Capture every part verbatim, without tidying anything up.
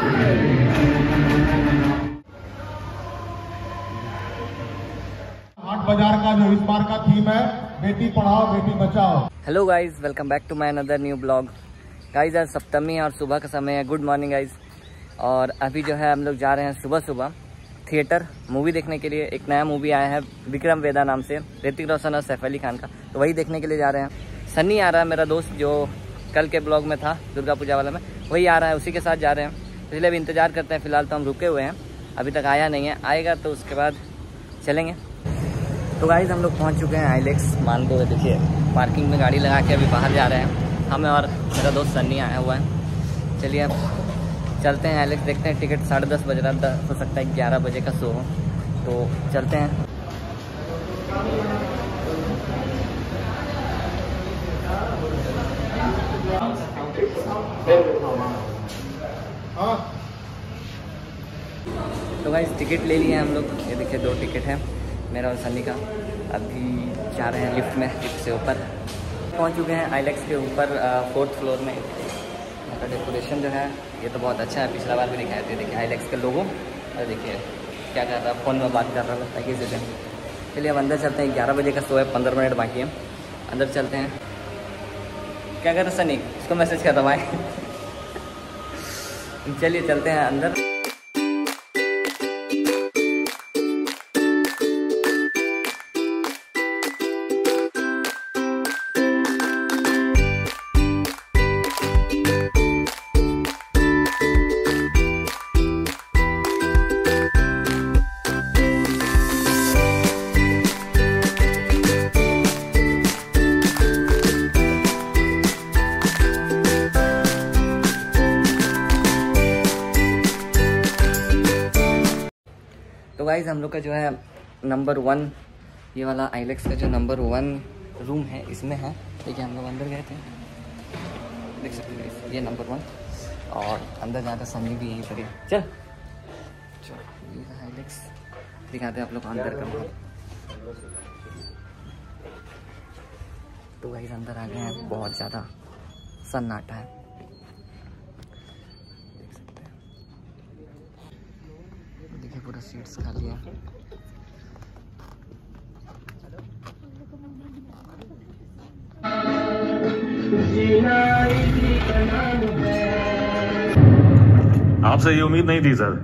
हाट बाजार का जो इस बार का थीम है, बेटी पढ़ाओ बेटी बचाओ। Hello guys, welcome back to my another new blog. Guys आज सप्तमी और सुबह का समय है। Good morning guys. और अभी जो है हम लोग जा रहे हैं सुबह सुबह थिएटर मूवी देखने के लिए। एक नया मूवी आया है विक्रम वेदा नाम से, ऋतिक रोशन और सैफ अली खान का, तो वही देखने के लिए जा रहे हैं। सन्नी आ रहा है मेरा दोस्त, जो कल के ब्लॉग में था दुर्गा पूजा वाला में, वही आ रहा है, उसी के साथ जा रहे हैं। इसलिए अभी इंतज़ार करते हैं। फिलहाल तो हम रुके हुए हैं, अभी तक आया नहीं है, आएगा तो उसके बाद चलेंगे। तो गाइस हम लोग पहुंच चुके हैं आइलेक्स मान को। देखिए पार्किंग में गाड़ी लगा के अभी बाहर जा रहे हैं। हमें और मेरा दोस्त सन्नी आया हुआ है। चलिए अब चलते हैं आइलेक्स, देखते हैं। टिकट साढ़े दस बज रहा, हो सकता है ग्यारह बजे का शो हो, तो चलते हैं। तो गाइस टिकट ले लिए हम लोग, ये देखिए दो टिकट है मेरा और सन्नी का। अभी जा रहे हैं लिफ्ट में, लिफ्ट से ऊपर पहुंच चुके हैं आइलेक्स के ऊपर फोर्थ फ्लोर में। यहाँ का डेकोरेशन जो है ये तो बहुत अच्छा है, पिछला बार भी दिखाए थे। देखिए आइलेक्स का लोगो, और देखिए क्या कर रहा है, फ़ोन में बात कर रहा लगता है किसी से। चलिए अब अंदर चलते हैं। ग्यारह बजे का शो है, पंद्रह मिनट बाकी है, अंदर चलते हैं। क्या कर रहे सन्नी, इसको मैसेज कर रहा भाई। चलिए चलते हैं अंदर। तो गाइज हम लोग का जो है नंबर वन, ये वाला आइलेक्स का जो नंबर वन रूम है इसमें है। देखिए हम लोग अंदर गए थे, देख सकते हैं ये नंबर वन, और अंदर जाकर सन्नी भी यहीं पर है। चल चल ये आइलेक्स दिखाते हैं आप लोग को अंदर का माहौल। तो गाइज अंदर आ गए हैं, बहुत ज़्यादा सन्नाटा है, पूरा सीट्स खाली है। आपसे ये उम्मीद नहीं थी सर।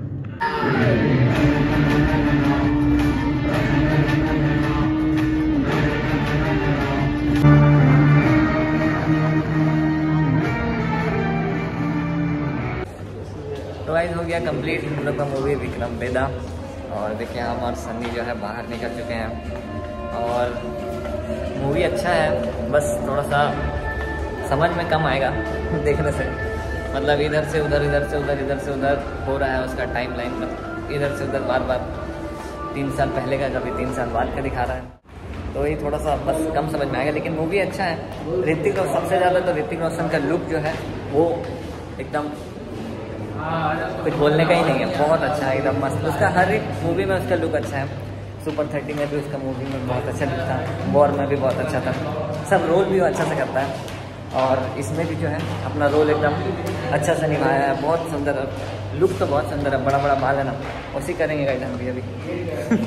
तो गाइस हो गया कंप्लीट हम लोग का मूवी विक्रम वेदा। और देखिए हम और सन्नी जो है बाहर निकल चुके हैं। और मूवी अच्छा है, बस थोड़ा सा समझ में कम आएगा देखने से। मतलब इधर से उधर, इधर से उधर, इधर से उधर हो रहा है उसका टाइम लाइन, मतलब इधर से उधर बार बार, तीन साल पहले का कभी तीन साल बाद का दिखा रहा है। तो ये थोड़ा सा बस कम समझ में आएगा, लेकिन मूवी अच्छा है। ऋतिक रोशन, सबसे ज़्यादा तो ऋतिक रोशन का लुक जो है वो एकदम कुछ बोलने का ही नहीं है, बहुत अच्छा है, एकदम मस्त। उसका हर एक मूवी में उसका लुक अच्छा है। सुपर थर्टी में भी उसका मूवी में बहुत अच्छा लुक था, वॉर में भी बहुत अच्छा था, सब रोल भी वो अच्छा से करता है। और इसमें भी जो है अपना रोल एकदम अच्छा से निभाया है, बहुत सुंदर लुक, तो बहुत सुंदर है। बड़ा बड़ा बाल है ना, उसी करेंगे गाइस हम भी अभी।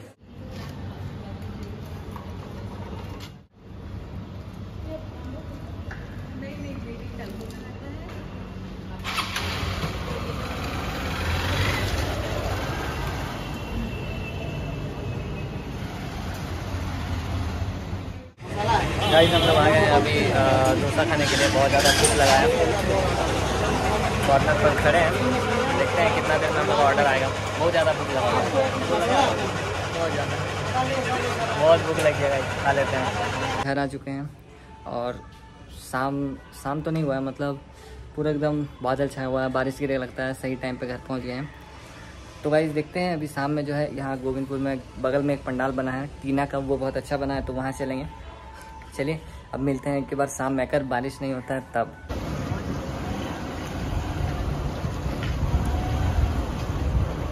गाइस हम लोग आ गए हैं अभी डोसा खाने के लिए। बहुत ज़्यादा भूख लगा है, कॉर्नर पर खड़े हैं, देखते हैं कितना देर में हम लोग ऑर्डर आएगा। बहुत ज़्यादा भूख लगा है, बहुत ज़्यादा, बहुत भूख लगी है गाइस, खा लेते हैं। घर आ चुके हैं और शाम शाम तो नहीं हुआ है, मतलब पूरा एकदम बादल छाया हुआ है, बारिश गिरने लगता है, सही टाइम पे घर पहुंच गए हैं। तो गाइस देखते हैं अभी शाम में जो है यहाँ गोविंदपुर में बगल में एक पंडाल बना है टीना का, वो बहुत अच्छा बना है, तो वहाँ चलेंगे। चलिए अब मिलते हैं एक बार शाम में, अगर बारिश नहीं होता है तब।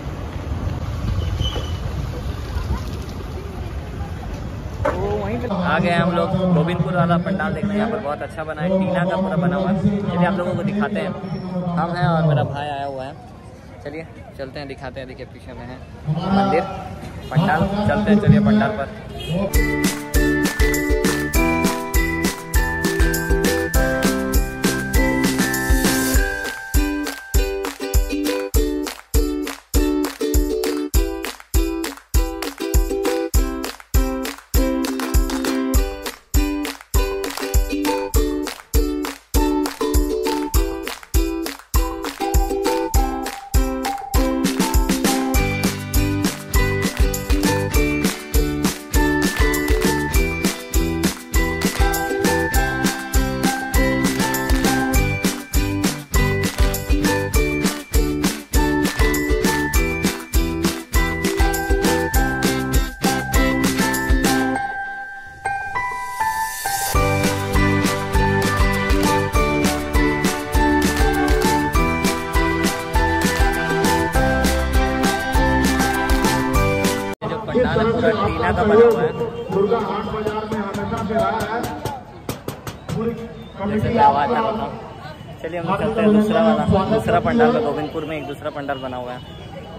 तो वहीं पे आ गए हम लोग गोविंदपुर वाला पंडाल देखने। यहाँ पर बहुत अच्छा बना है, टीना का पूरा बना हुआ है। चलिए आप लोगों को दिखाते हैं। हम हैं और मेरा भाई आया हुआ है। चलिए चलते हैं, दिखाते हैं। देखिए पीछे में है मंदिर, पंडाल। चलते हैं, चलिए पंडाल पर। पंडाल पूरा टीना का बना हुआ है। दुर्गा हाट बाजार में हमेशा से रहा है। पूरी जैसे मैं आवाज आ रहा हूँ। चलिए हम चलते हैं दूसरा वाला, दूसरा पंडाल का। गोविंदपुर में एक दूसरा पंडाल बना हुआ है।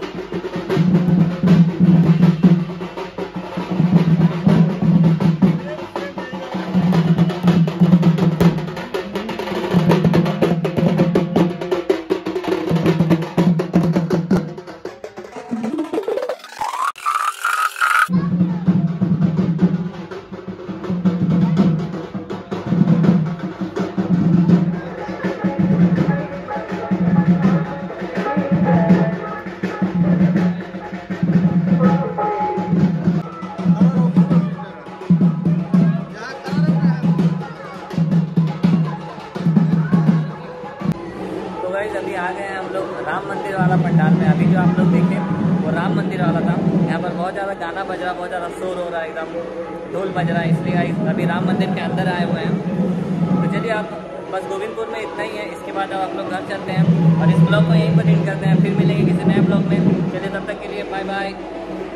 अभी आ गए हैं हम लोग राम मंदिर वाला पंडाल में। अभी जो आप लोग देखे वो राम मंदिर वाला था। यहाँ पर बहुत ज़्यादा गाना बज रहा, बहुत ज़्यादा शोर हो रहा है, एकदम ढोल बज रहा है, इसलिए अभी राम मंदिर के अंदर आए हुए हैं। तो चलिए आप बस गोविंदपुर में इतना ही है। इसके बाद अब आप लोग घर चलते हैं और इस ब्लॉग को यहीं पर एंड करते हैं। फिर मिलेंगे किसी नए ब्लॉग में। चलिए तब तक के लिए बाय बाय।